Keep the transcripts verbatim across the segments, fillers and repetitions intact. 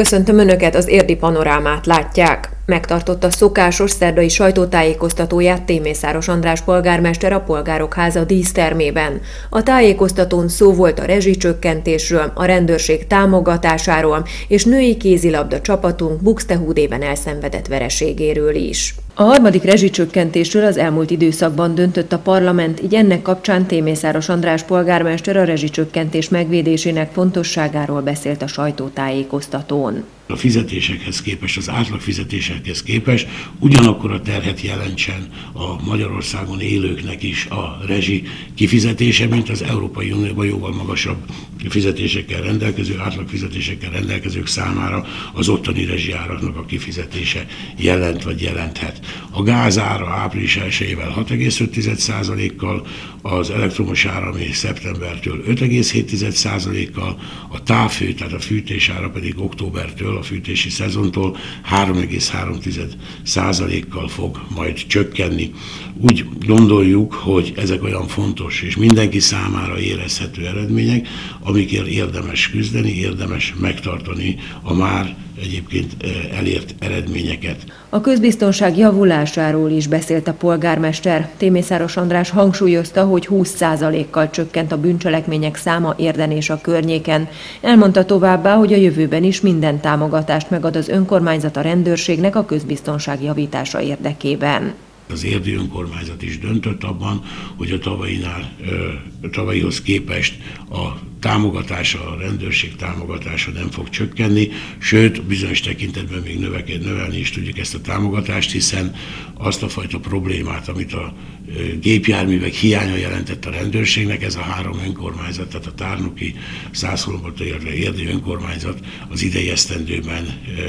Köszöntöm Önöket, az Érdi Panorámát látják. Megtartotta szokásos szerdai sajtótájékoztatóját Témészáros András polgármester a Polgárok Háza dísztermében. A tájékoztatón szó volt a rezsicsökkentésről, a rendőrség támogatásáról és női kézilabda csapatunk Buxtehúdében elszenvedett vereségéről is. A harmadik rezsicsökkentésről az elmúlt időszakban döntött a parlament, így ennek kapcsán Témészáros András polgármester a rezsicsökkentés megvédésének fontosságáról beszélt a sajtótájékoztatón. A fizetésekhez képest, az átlag fizetésekhez képest ugyanakkor a terhet jelentsen a Magyarországon élőknek is a rezsi kifizetése, mint az Európai Unióban jóval magasabb fizetésekkel rendelkező, átlag fizetésekkel rendelkezők számára az ottani rezsiáraknak a kifizetése jelent vagy jelenthet. A gázára április elsejével hat egész öt százalékkal, az elektromos ára ami szeptembertől öt egész hét százalékkal, a távhő, tehát a fűtésára pedig októbertől, a fűtési szezontól három egész három százalékkal fog majd csökkenni. Úgy gondoljuk, hogy ezek olyan fontos és mindenki számára érezhető eredmények, amikért érdemes küzdeni, érdemes megtartani a már egyébként elért eredményeket. A közbiztonság javulásáról is beszélt a polgármester. Témészáros András hangsúlyozta, hogy húsz százalékkal csökkent a bűncselekmények száma Érden és a környéken. Elmondta továbbá, hogy a jövőben is minden támogatást megad az önkormányzat a rendőrségnek a közbiztonság javítása érdekében. Az érdi önkormányzat is döntött abban, hogy a tavainál, tavalyihoz képest a támogatása, a rendőrség támogatása nem fog csökkenni, sőt, bizonyos tekintetben még növeked, növelni is tudjuk ezt a támogatást, hiszen azt a fajta problémát, amit a gépjárművek hiánya jelentett a rendőrségnek, ez a három önkormányzat, tehát a tárnoki, Szászhalombatta, illetve érdi önkormányzat az idei esztendőben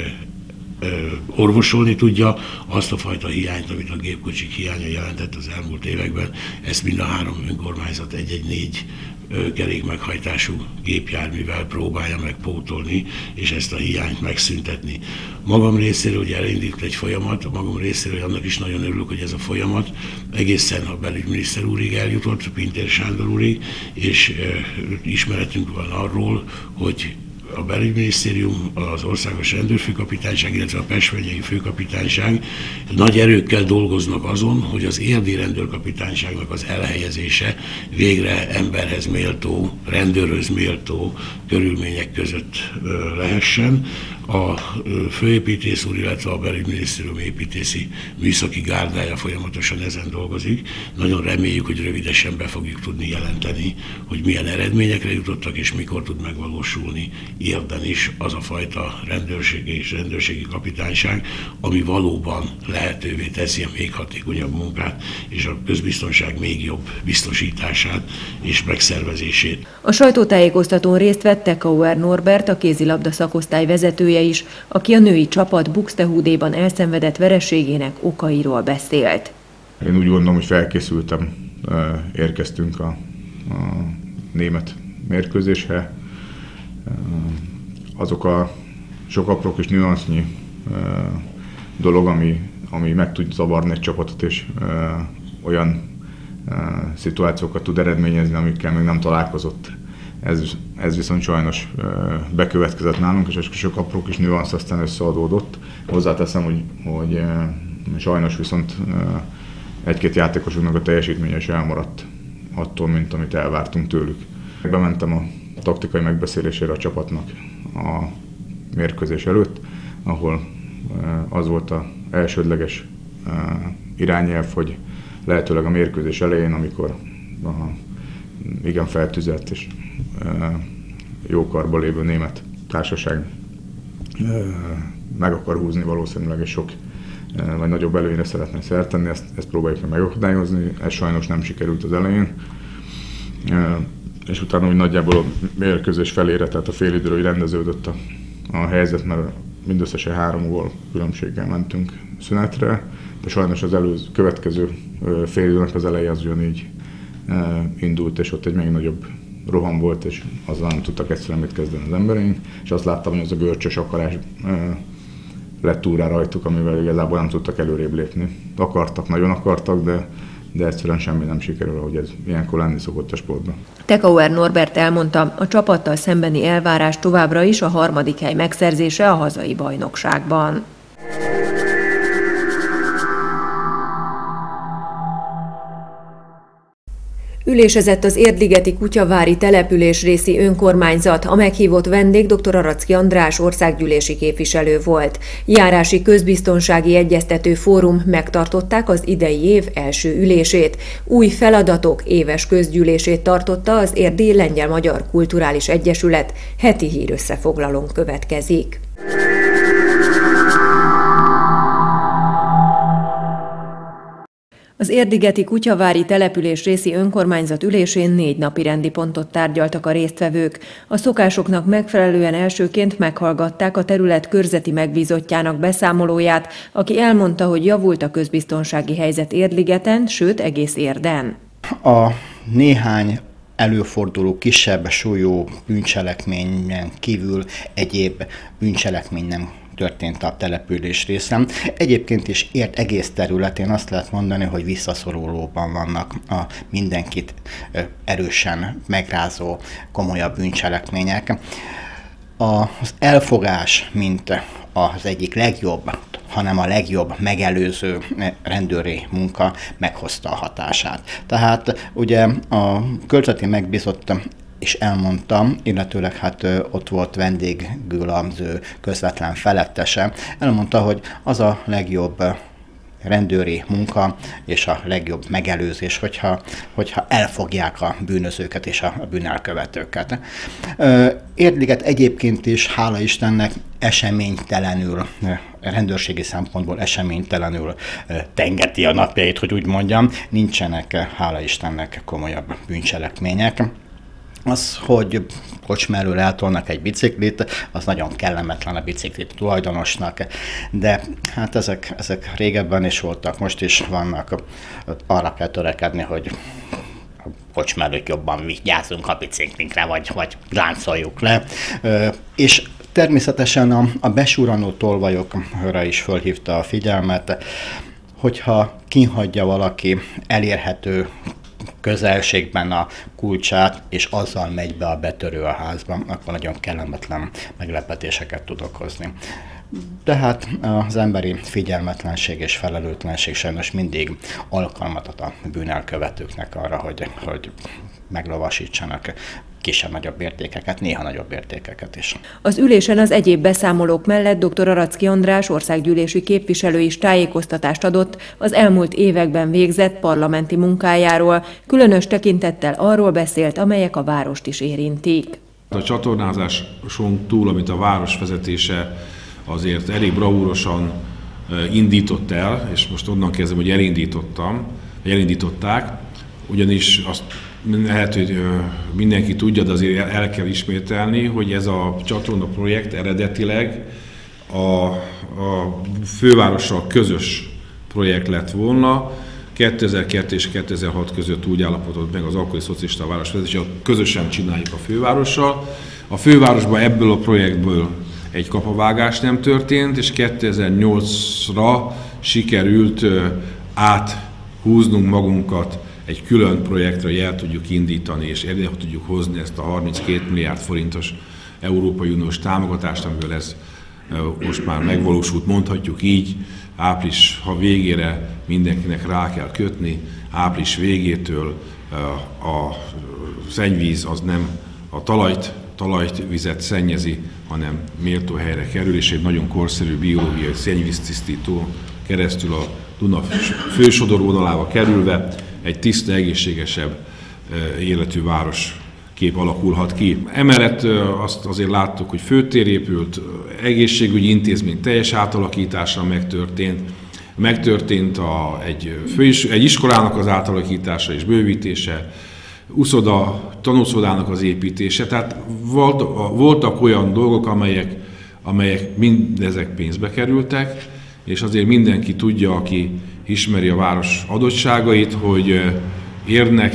orvosolni tudja azt a fajta hiányt, amit a gépkocsik hiánya jelentett az elmúlt években. Ezt mind a három önkormányzat egy-egy négy kerék meghajtású gépjárművel próbálja megpótolni, és ezt a hiányt megszüntetni. Magam részéről ugye elindult egy folyamat, a magam részéről annak is nagyon örülök, hogy ez a folyamat egészen a belügyminiszter úrig eljutott, Pintér Sándor úrig, és ismeretünk van arról, hogy a belügyminisztérium, az Országos Rendőrfőkapitányság, illetve a Pest megyei főkapitányság nagy erőkkel dolgoznak azon, hogy az érdi rendőrkapitányságnak az elhelyezése végre emberhez méltó, rendőrhöz méltó körülmények között lehessen. A főépítész úr, illetve a belügyminisztérium építészi műszaki gárdája folyamatosan ezen dolgozik. Nagyon reméljük, hogy rövidesen be fogjuk tudni jelenteni, hogy milyen eredményekre jutottak és mikor tud megvalósulni Érden is az a fajta rendőrségi és rendőrségi kapitányság, ami valóban lehetővé teszi a még hatékonyabb munkát és a közbiztonság még jobb biztosítását és megszervezését. A sajtótájékoztatón részt vett Tekauer Norbert, a kézilabda szakosztály vezetője is, aki a női csapat Buxtehúdéban elszenvedett vereségének okairól beszélt. Én úgy gondolom, hogy felkészültem, érkeztünk a, a német mérkőzésre. Azok a sok apró kis nüansznyi dolog, ami, ami meg tud zavarni egy csapatot, és olyan szituációkat tud eredményezni, amikkel még nem találkozott. Ez, ez viszont sajnos bekövetkezett nálunk, és sok apró kis nüansz aztán összeadódott. Hozzáteszem, hogy, hogy sajnos viszont egy-két játékosunknak a teljesítménye is elmaradt attól, mint amit elvártunk tőlük. Bementem a taktikai megbeszélésére a csapatnak a mérkőzés előtt, ahol az volt az elsődleges irányelv, hogy lehetőleg a mérkőzés elején, amikor a igen feltüzelt és jó karban lévő német társaság meg akar húzni valószínűleg, és sok vagy nagyobb előnyre szeretne szert tenni, ezt, ezt próbáljuk meg megakadályozni, ez sajnos nem sikerült az elején. És utána úgy nagyjából a mérkőzés felére, tehát a félidőre, hogy rendeződött a, a helyzet, mert mindösszesen három gól különbséggel mentünk szünetre, de sajnos az előző, következő félidőnek az eleje az ugyanígy indult, és ott egy még nagyobb roham volt, és azzal nem tudtak egyszerűen mit kezdeni az embereink, és azt láttam, hogy az a görcsös akarás lett túrá rajtuk, amivel igazából nem tudtak előrébb lépni. Akartak, nagyon akartak, de de egyszerűen semmi nem sikerül, ahogy ez ilyenkor lenni szokott a sportban. Tekauer Norbert elmondta, a csapattal szembeni elvárás továbbra is a harmadik hely megszerzése a hazai bajnokságban. Ülésezett az Érdligeti Kutyavári településrészi önkormányzat, a meghívott vendég dr. Aracki András országgyűlési képviselő volt. Járási közbiztonsági egyeztető fórum megtartották az idei év első ülését. Új feladatok éves közgyűlését tartotta az Érdi Lengyel-Magyar Kulturális Egyesület. Heti hírösszefoglalón következik. Az Érdligeti Kutyavári településrészi önkormányzat ülésén négy napi rendi pontot tárgyaltak a résztvevők. A szokásoknak megfelelően elsőként meghallgatták a terület körzeti megbízottjának beszámolóját, aki elmondta, hogy javult a közbiztonsági helyzet Érdligeten, sőt egész Érden. A néhány előforduló kisebb súlyú bűncselekményen kívül egyéb bűncselekmény nem történt a település részen. Egyébként is Érd egész területén azt lehet mondani, hogy visszaszorulóban vannak a mindenkit erősen megrázó, komolyabb bűncselekmények. Az elfogás, mint az egyik legjobb, hanem a legjobb megelőző rendőri munka meghozta a hatását. Tehát ugye a körzeti megbízott és elmondtam, illetőleg hát ott volt vendégül az ő közvetlen felettese, elmondta, hogy az a legjobb rendőri munka és a legjobb megelőzés, hogyha, hogyha elfogják a bűnözőket és a bűnelkövetőket. Érdliget egyébként is, hála Istennek, eseménytelenül, rendőrségi szempontból eseménytelenül tengeti a napjait, hogy úgy mondjam, nincsenek, hála Istennek, komolyabb bűncselekmények. Az, hogy kocsma elől eltolnak egy biciklit, az nagyon kellemetlen a biciklit tulajdonosnak, de hát ezek, ezek régebben is voltak, most is vannak. Arra kell törekedni, hogy a kocsma előtt jobban vigyázzunk a biciklinkre, vagy, vagy láncoljuk le. És természetesen a, a besúranó tolvajokra is fölhívta a figyelmet, hogyha kihagyja valaki elérhető közelségben a kulcsát, és azzal megy be a betörő a házban, akkor nagyon kellemetlen meglepetéseket tud okozni. De hát az emberi figyelmetlenség és felelőtlenség sajnos mindig alkalmat ad a bűnelkövetőknek arra, hogy, hogy meglovasítsanak kisebb-nagyobb értékeket, néha nagyobb értékeket is. Az ülésen az egyéb beszámolók mellett dr. Aracki András országgyűlési képviselő is tájékoztatást adott az elmúlt években végzett parlamenti munkájáról, különös tekintettel arról beszélt, amelyek a várost is érintik. A csatornázáson túl, amit a város vezetése azért elég bravúrosan indított el, és most onnan kezdem, hogy elindítottam, vagy elindították, ugyanis azt lehet, hogy mindenki tudja, de azért el kell ismételni, hogy ez a csatorna projekt eredetileg a, a fővárossal közös projekt lett volna. kétezer-kettő és kétezer-hat között úgy állapodott meg az akkori szocialista városvezetés, hogy közösen csináljuk a fővárossal. A fővárosban ebből a projektből egy kapavágás nem történt, és kétezer-nyolcra sikerült áthúznunk magunkat egy külön projektre, hogy el tudjuk indítani, és el tudjuk hozni ezt a harminckét milliárd forintos Európai Uniós támogatást, amiből ez most már megvalósult, mondhatjuk így, április ha végére mindenkinek rá kell kötni, április végétől a szennyvíz az nem a talajt, talajt, vizet szennyezi, hanem méltó helyre kerül, és egy nagyon korszerű biológiai szennyvíztisztító keresztül a Duna fősodorvonalába kerülve egy tiszta, egészségesebb életű városkép alakulhat ki. Emellett azt azért láttuk, hogy főtér épült, egészségügyi intézmény teljes átalakítása megtörtént, megtörtént a, egy, főis, egy iskolának az átalakítása és bővítése, uszoda, tanúszodának az építése, tehát voltak olyan dolgok, amelyek, amelyek mindezek pénzbe kerültek, és azért mindenki tudja, aki ismeri a város adottságait, hogy Érdnek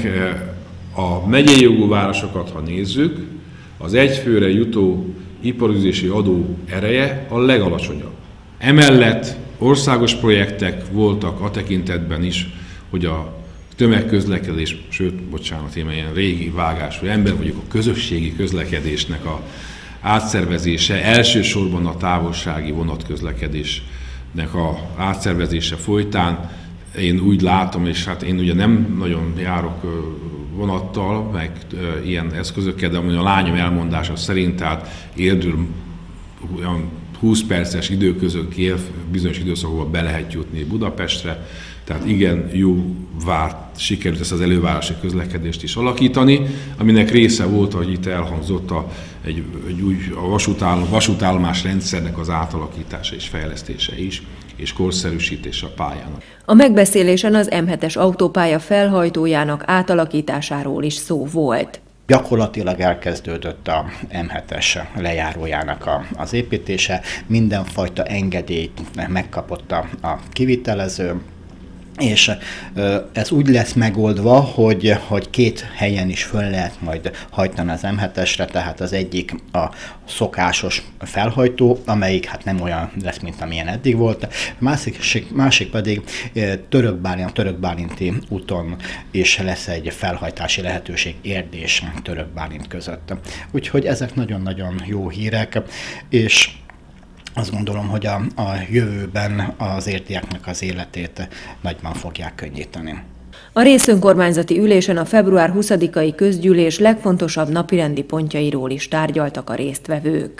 a megyei jogú városokat, ha nézzük, az egyfőre jutó iparüzési adó ereje a legalacsonyabb. Emellett országos projektek voltak a tekintetben is, hogy a tömegközlekedés, sőt, bocsánat, én ilyen régi vágású ember vagyok, a közösségi közlekedésnek a átszervezése, elsősorban a távolsági vonatközlekedésnek a átszervezése folytán, én úgy látom, és hát én ugye nem nagyon járok vonattal, meg ilyen eszközökkel, de a lányom elmondása szerint, tehát Érdről olyan húsz perces időközönként bizonyos időszakokban be lehet jutni Budapestre, tehát igen, jó várt, sikerült ezt az elővárosi közlekedést is alakítani, aminek része volt, hogy itt elhangzott a, egy, egy új, a vasútállom, vasútállomás rendszernek az átalakítása és fejlesztése is, és korszerűsítése a pályának. A megbeszélésen az M hetes autópálya felhajtójának átalakításáról is szó volt. Gyakorlatilag elkezdődött a M hetes lejárójának a, az építése, mindenfajta engedélyt megkapott a, a kivitelező, és ez úgy lesz megoldva, hogy, hogy két helyen is föl lehet majd hajtani az M hetesre, tehát az egyik a szokásos felhajtó, amelyik hát nem olyan lesz, mint amilyen eddig volt, másik, másik pedig Törökbálint, Törökbálinti úton is lesz egy felhajtási lehetőség Érd és Törökbálint között. Úgyhogy ezek nagyon-nagyon jó hírek, és azt gondolom, hogy a, a jövőben az érdieknek az életét nagyban fogják könnyíteni. A részönkormányzati ülésen a február huszadikai közgyűlés legfontosabb napirendi pontjairól is tárgyaltak a résztvevők.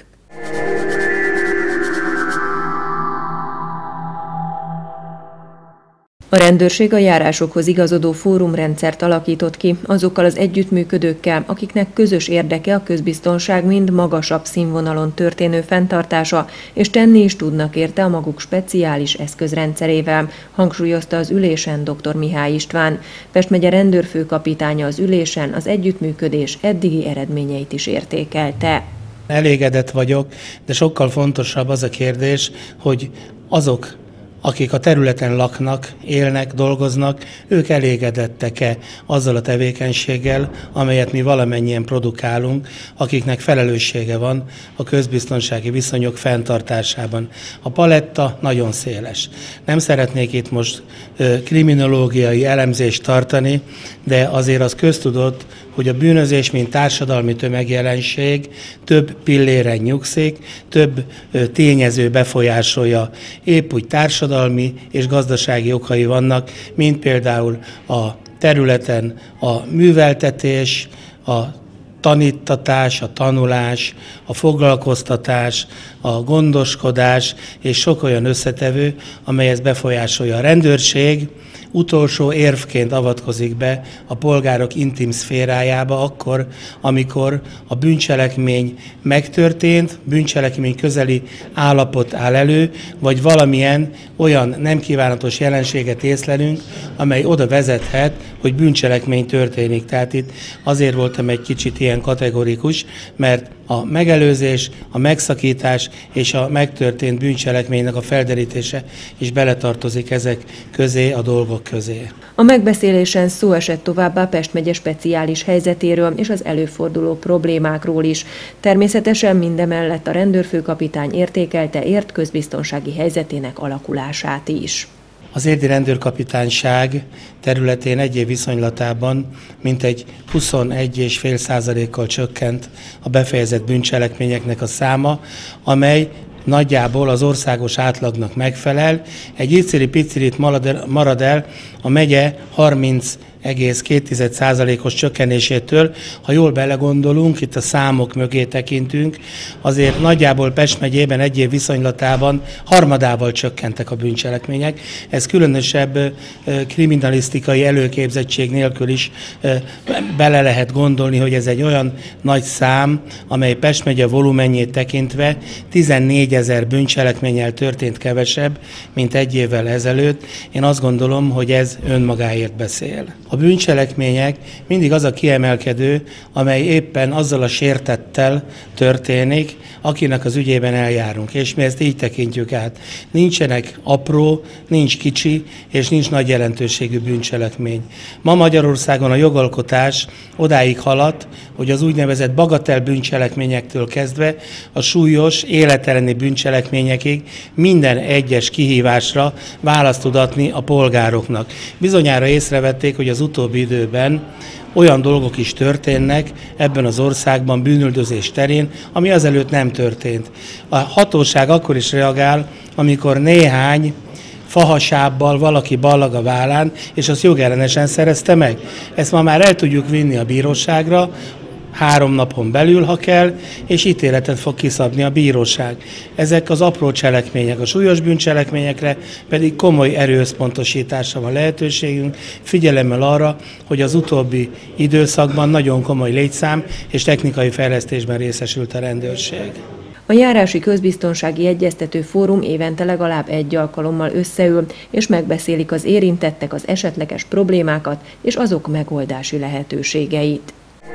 A rendőrség a járásokhoz igazodó fórumrendszert alakított ki azokkal az együttműködőkkel, akiknek közös érdeke a közbiztonság mind magasabb színvonalon történő fenntartása, és tenni is tudnak érte a maguk speciális eszközrendszerével, hangsúlyozta az ülésen dr. Mihály István. Pest megye rendőrfőkapitánya az ülésen az együttműködés eddigi eredményeit is értékelte. Elégedett vagyok, de sokkal fontosabb az a kérdés, hogy azok, akik a területen laknak, élnek, dolgoznak, ők elégedettek-e azzal a tevékenységgel, amelyet mi valamennyien produkálunk, akiknek felelőssége van a közbiztonsági viszonyok fenntartásában. A paletta nagyon széles. Nem szeretnék itt most kriminológiai elemzést tartani, de azért az köztudott, hogy a bűnözés, mint társadalmi tömegjelenség több pilléren nyugszik, több tényező befolyásolja. Épp úgy társadalmi és gazdasági okai vannak, mint például a területen a műveltetés, a tanítatás, a tanulás, a foglalkoztatás, a gondoskodás és sok olyan összetevő, amely ezt befolyásolja. A rendőrség utolsó érvként avatkozik be a polgárok intim szférájába akkor, amikor a bűncselekmény megtörtént, bűncselekmény közeli állapot áll elő, vagy valamilyen olyan nem kívánatos jelenséget észlelünk, amely oda vezethet, hogy bűncselekmény történik. Tehát itt azért voltam egy kicsit ilyen kategorikus, mert a megelőzés, a megszakítás és a megtörtént bűncselekménynek a felderítése is beletartozik ezek közé, a dolgok közé. A megbeszélésen szó esett továbbá Pest megye speciális helyzetéről és az előforduló problémákról is. Természetesen mindemellett a rendőrfőkapitány értékelte Érd közbiztonsági helyzetének alakulását is. Az érdi rendőrkapitányság területén egy év viszonylatában mintegy huszonegy egész öt százalékkal csökkent a befejezett bűncselekményeknek a száma, amely nagyjából az országos átlagnak megfelel. Egy iciri-picirit marad el a megye harminc egész két százalékos csökkenésétől. Ha jól belegondolunk, itt a számok mögé tekintünk, azért nagyjából Pest megyében egy év viszonylatában harmadával csökkentek a bűncselekmények. Ez különösebb kriminalisztikai előképzettség nélkül is bele lehet gondolni, hogy ez egy olyan nagy szám, amely Pest megye volumenjét tekintve tizennégyezer bűncselekménnyel történt kevesebb, mint egy évvel ezelőtt. Én azt gondolom, hogy ez önmagáért beszél. A bűncselekmények mindig az a kiemelkedő, amely éppen azzal a sértettel történik, akinek az ügyében eljárunk, és mi ezt így tekintjük át. Nincsenek apró, nincs kicsi, és nincs nagy jelentőségű bűncselekmény. Ma Magyarországon a jogalkotás odáig haladt, hogy az úgynevezett bagatel bűncselekményektől kezdve a súlyos, életelleni bűncselekményekig minden egyes kihívásra választ tud adni a polgároknak. Bizonyára észrevették, hogy az az utóbbi időben olyan dolgok is történnek ebben az országban bűnüldözés terén, ami azelőtt nem történt. A hatóság akkor is reagál, amikor néhány fahasábbal valaki ballag a vállán, és azt jogellenesen szerezte meg. Ezt ma már el tudjuk vinni a bíróságra, három napon belül, ha kell, és ítéletet fog kiszabni a bíróság. Ezek az apró cselekmények, a súlyos bűncselekményekre pedig komoly erőösszpontosításra van lehetőségünk, figyelemmel arra, hogy az utóbbi időszakban nagyon komoly létszám és technikai fejlesztésben részesült a rendőrség. A járási közbiztonsági egyeztető fórum évente legalább egy alkalommal összeül, és megbeszélik az érintettek az esetleges problémákat és azok megoldási lehetőségeit.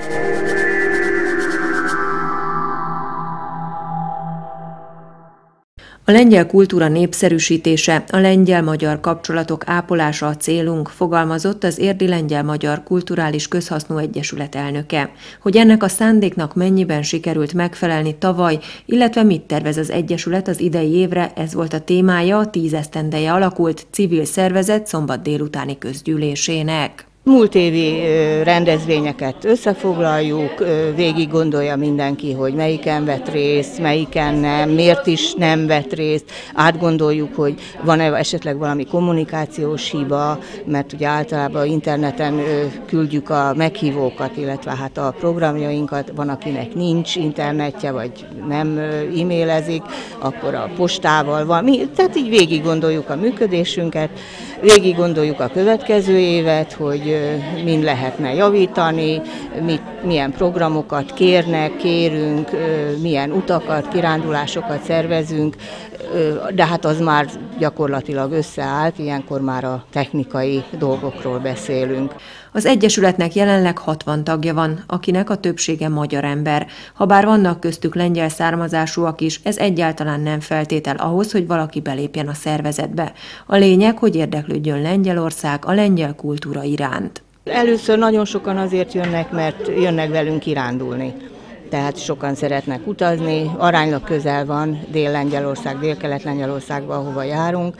A lengyel kultúra népszerűsítése, a lengyel-magyar kapcsolatok ápolása a célunk, fogalmazott az Érdi Lengyel-Magyar Kulturális Közhasznú Egyesület elnöke. Hogy ennek a szándéknak mennyiben sikerült megfelelni tavaly, illetve mit tervez az Egyesület az idei évre, ez volt a témája a tíz esztendeje alakult civil szervezet szombat délutáni közgyűlésének. Múlt évi rendezvényeket összefoglaljuk, végig gondolja mindenki, hogy melyiken vett részt, melyiken nem, miért is nem vett részt, átgondoljuk, hogy van-e esetleg valami kommunikációs hiba, mert ugye általában interneten küldjük a meghívókat, illetve hát a programjainkat, van akinek nincs internetje, vagy nem e-mailezik, akkor a postával van, tehát így végig gondoljuk a működésünket, végig gondoljuk a következő évet, hogy mind lehetne javítani, mit, milyen programokat kérnek, kérünk, milyen utakat, kirándulásokat szervezünk, de hát az már gyakorlatilag összeállt, ilyenkor már a technikai dolgokról beszélünk. Az Egyesületnek jelenleg hatvan tagja van, akinek a többsége magyar ember. Habár vannak köztük lengyel származásúak is, ez egyáltalán nem feltétel ahhoz, hogy valaki belépjen a szervezetbe. A lényeg, hogy érdeklődjön Lengyelország a lengyel kultúra iránt. Először nagyon sokan azért jönnek, mert jönnek velünk kirándulni. Tehát sokan szeretnek utazni, aránylag közel van Dél-Lengyelország, Dél-Kelet-Lengyelországba, ahova járunk,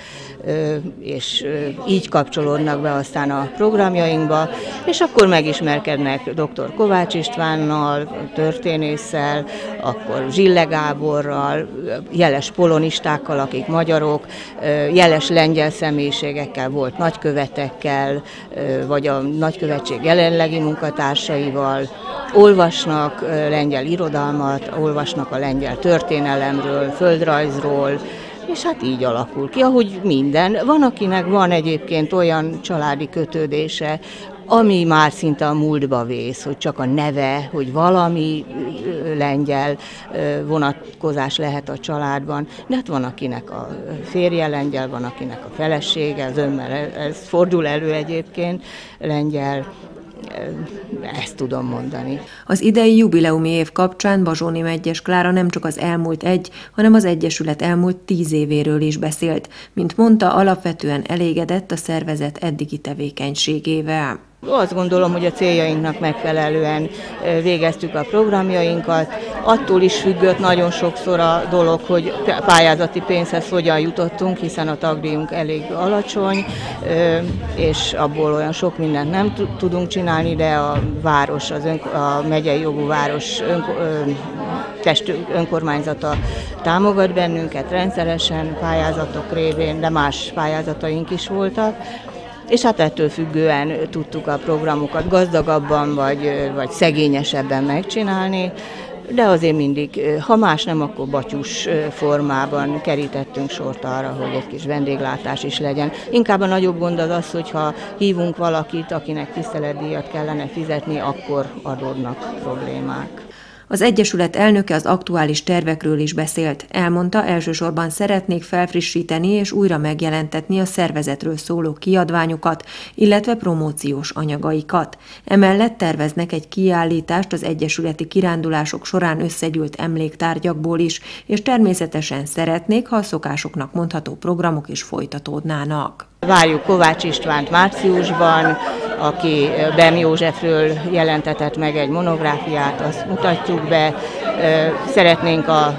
és így kapcsolódnak be aztán a programjainkba, és akkor megismerkednek dr. Kovács Istvánnal, történésszel, akkor Zsille Gáborral, jeles polonistákkal, akik magyarok, jeles lengyel személyiségekkel, volt nagykövetekkel, vagy a nagykövetség jelenlegi munkatársaival, olvasnak lengyel irodalmat, olvasnak a lengyel történelemről, földrajzról, és hát így alakul ki, ahogy minden. Van, akinek van egyébként olyan családi kötődése, ami már szinte a múltba vész, hogy csak a neve, hogy valami lengyel vonatkozás lehet a családban, de hát van, akinek a férje lengyel, van, akinek a felesége, az ömmel ez fordul elő egyébként, lengyel. Ezt tudom mondani. Az idei jubileumi év kapcsán Bazsóni Medgyes Klára nem csak az elmúlt egy, hanem az Egyesület elmúlt tíz évéről is beszélt. Mint mondta, alapvetően elégedett a szervezet eddigi tevékenységével. Azt gondolom, hogy a céljainknak megfelelően végeztük a programjainkat. Attól is függött nagyon sokszor a dolog, hogy pályázati pénzhez hogyan jutottunk, hiszen a tagdíjunk elég alacsony, és abból olyan sok mindent nem tudunk csinálni, de a város, az ön, a megyei jogú város ön, test önkormányzata támogat bennünket rendszeresen pályázatok révén, de más pályázataink is voltak. És hát ettől függően tudtuk a programokat gazdagabban vagy, vagy szegényesebben megcsinálni, de azért mindig, ha más nem, akkor batyus formában kerítettünk sort arra, hogy egy kis vendéglátás is legyen. Inkább a nagyobb gond az az, hogyha hívunk valakit, akinek tiszteletdíjat kellene fizetni, akkor adódnak problémák. Az Egyesület elnöke az aktuális tervekről is beszélt. Elmondta, elsősorban szeretnék felfrissíteni és újra megjelentetni a szervezetről szóló kiadványokat, illetve promóciós anyagaikat. Emellett terveznek egy kiállítást az egyesületi kirándulások során összegyűlt emléktárgyakból is, és természetesen szeretnék, ha a szokásoknak mondható programok is folytatódnának. Várjuk Kovács Istvánt márciusban, aki Bem Józsefről jelentetett meg egy monográfiát, azt mutatjuk be. Szeretnénk a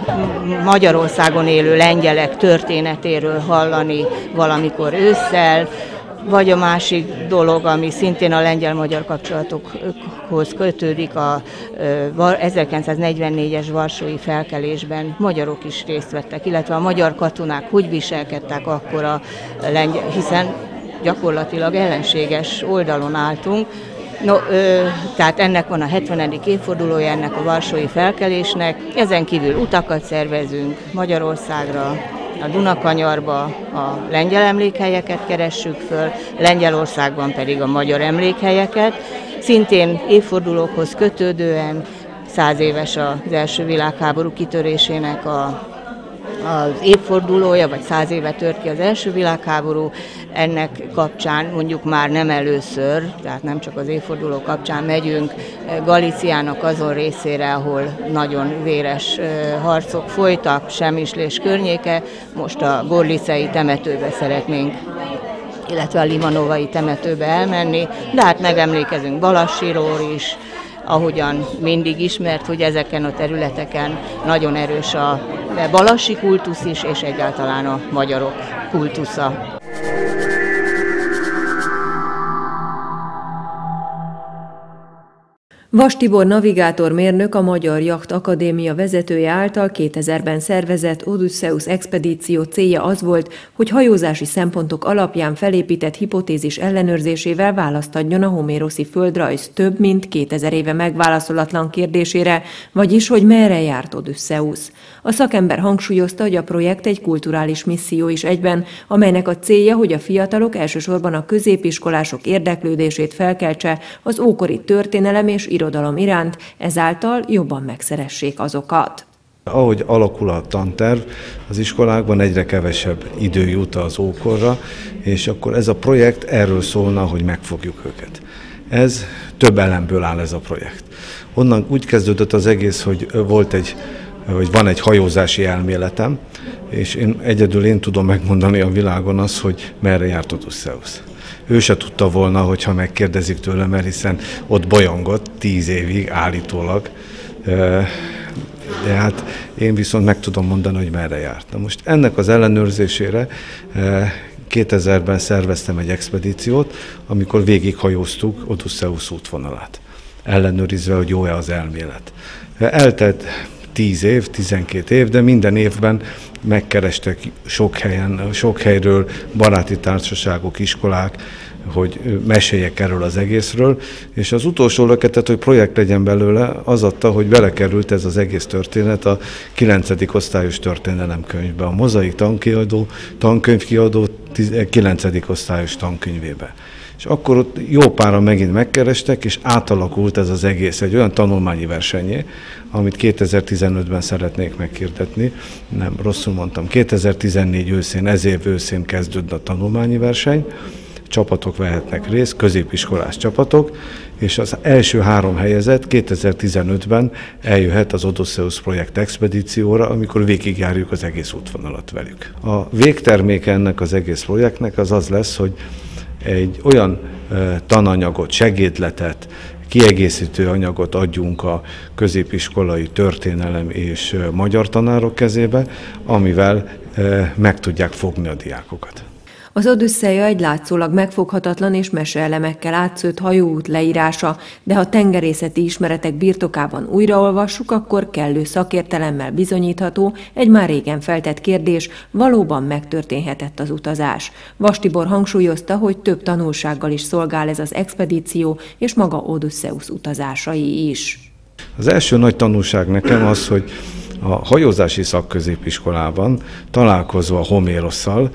Magyarországon élő lengyelek történetéről hallani valamikor ősszel. vagy a másik dolog, ami szintén a lengyel-magyar kapcsolatokhoz kötődik, a ezerkilencszáznegyvennégyes varsói felkelésben magyarok is részt vettek, illetve a magyar katonák hogy viselkedtek akkor a lengyel, hiszen gyakorlatilag ellenséges oldalon álltunk. No, ö, tehát ennek van a hetvenedik évfordulója, ennek a varsói felkelésnek. Ezen kívül utakat szervezünk Magyarországra, a Dunakanyarba a lengyel emlékhelyeket keressük föl, Lengyelországban pedig a magyar emlékhelyeket. Szintén évfordulókhoz kötődően száz éves az első világháború kitörésének a az évfordulója, vagy száz éve tört ki az első világháború, ennek kapcsán mondjuk már nem először, tehát nem csak az évforduló kapcsán megyünk Galíciának azon részére, ahol nagyon véres harcok folytak, Semmislés környéke, most a gorlicei temetőbe szeretnénk, illetve a limanovai temetőbe elmenni, de hát megemlékezünk Balassiról is, ahogyan mindig ismert, hogy ezeken a területeken nagyon erős a balassi kultusz is, és egyáltalán a magyarok kultusza. Vas Tibor navigátormérnök, a Magyar Jacht Akadémia vezetője által kétezerben szervezett Odysseus expedíció célja az volt, hogy hajózási szempontok alapján felépített hipotézis ellenőrzésével választ adjon a homéroszi földrajz több mint kétezer éve megválaszolatlan kérdésére, vagyis hogy merre járt Odysseus. A szakember hangsúlyozta, hogy a projekt egy kulturális misszió is egyben, amelynek a célja, hogy a fiatalok, elsősorban a középiskolások érdeklődését felkeltse az ókori történelem és irodalom iránt, ezáltal jobban megszeressék azokat. Ahogy alakul a tanterv, az iskolákban egyre kevesebb idő jut az ókorra, és akkor ez a projekt erről szólna, hogy megfogjuk őket. Ez több elemből áll ez a projekt. Onnan úgy kezdődött az egész, hogy volt egy, hogy van egy hajózási elméletem, és én egyedül én tudom megmondani a világon azt, hogy merre járt Odysseus. Ő se tudta volna, hogyha megkérdezik tőle, mert hiszen ott bolyongott tíz évig állítólag. De hát én viszont meg tudom mondani, hogy merre járt. Na most ennek az ellenőrzésére kétezerben szerveztem egy expedíciót, amikor végighajóztuk Odysseus útvonalát, ellenőrizve, hogy jó-e az elmélet. Eltelt tíz év, tizenkét év, de minden évben megkerestek sok helyen, sok helyről baráti társaságok, iskolák, hogy meséljek erről az egészről, és az utolsó löketet, hogy projekt legyen belőle, az adta, hogy belekerült ez az egész történet a kilencedik osztályos történelemkönyvbe, a Mozaik tankiadó, tankönyvkiadó kilencedik osztályos tankönyvébe. És akkor ott jó páran megint megkerestek, és átalakult ez az egész egy olyan tanulmányi versenyé, amit kétezer-tizenötben szeretnék meghirdetni. Nem, rosszul mondtam, kétezer-tizennégy őszén, ez év őszén kezdődne a tanulmányi verseny, csapatok vehetnek részt, középiskolás csapatok, és az első három helyezett kétezer-tizenötben eljöhet az Odysseus projekt expedícióra, amikor végigjárjuk az egész útvonalat velük. A végterméke ennek az egész projektnek az az lesz, hogy egy olyan tananyagot, segédletet, kiegészítő anyagot adjunk a középiskolai történelem és magyar tanárok kezébe, amivel meg tudják fogni a diákokat. Az Odüsszeia egy látszólag megfoghatatlan és meseelemekkel átszőtt hajóút leírása, de ha tengerészeti ismeretek birtokában újraolvassuk, akkor kellő szakértelemmel bizonyítható egy már régen feltett kérdés, valóban megtörténhetett az utazás. Vas Tibor hangsúlyozta, hogy több tanulsággal is szolgál ez az expedíció és maga Odysseus utazásai is. Az első nagy tanulság nekem az, hogy a hajózási szakközépiskolában találkozva Homérosszal,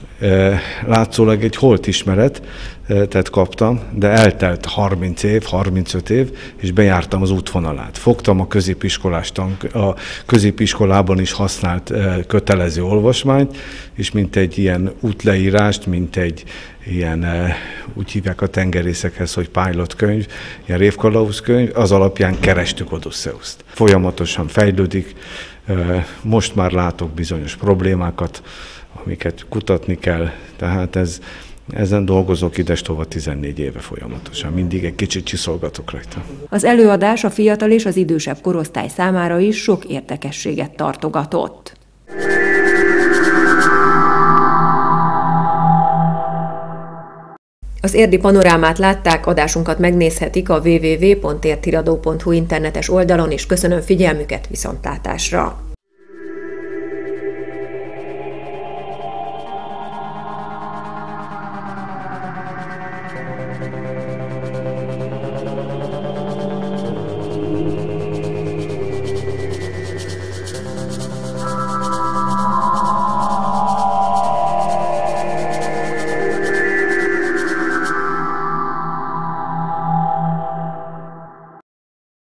látszólag egy holtismeret, tehát kaptam, de eltelt harminc év, harmincöt év, és bejártam az útvonalát. Fogtam a középiskolás tank, a középiskolában is használt kötelező olvasmányt, és mint egy ilyen útleírást, mint egy ilyen, úgy hívják a tengerészekhez, hogy pilot könyv, ilyen révkalauzkönyv, az alapján kerestük Odysseust. Folyamatosan fejlődik, most már látok bizonyos problémákat, amiket kutatni kell, tehát ez, ezen dolgozok idestova tizennégy éve folyamatosan, mindig egy kicsit csiszolgatok rajta. Az előadás a fiatal és az idősebb korosztály számára is sok érdekességet tartogatott. Az érdi panorámát látták, adásunkat megnézhetik a double-u double-u double-u pont értiradó pont hu internetes oldalon, és köszönöm figyelmüket, viszontlátásra!